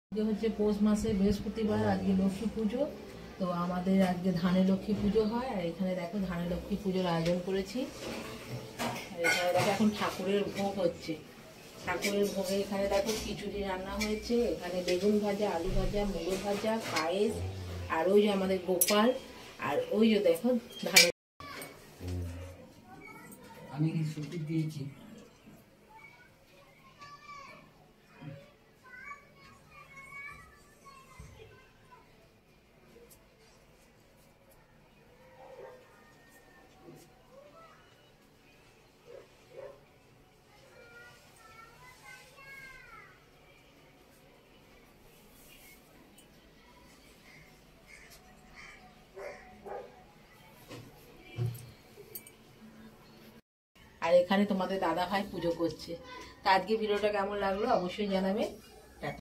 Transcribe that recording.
আজকে হচ্ছে পৌষ মাসে বৃহস্পতিবার, আজকে লক্ষ্মী পুজো। তো আমাদের আজকে ধানে লক্ষ্মী পুজো হয়। আর এখানে দেখো ধানে লক্ষ্মী পুজোর আয়োজন করেছি। আর এখানে দেখো এখন ঠাকুরের ভোগ হচ্ছে। ঠাকুরের ভোগে এখানে দেখো খিচুড়ি রান্না হয়েছে, এখানে বেগুন ভাজা, আলু ভাজা, মুলো ভাজা, পায়েস, আর ওই যে আমাদের গোপাল, আর ওই যে দেখো ধানে আমি সত্যি দিয়েছি। আর এখানে তোমাদের দাদা ভাই পুজো করছে। তা আজকে ভিডিওটা কেমন লাগলো অবশ্যই জানাবে।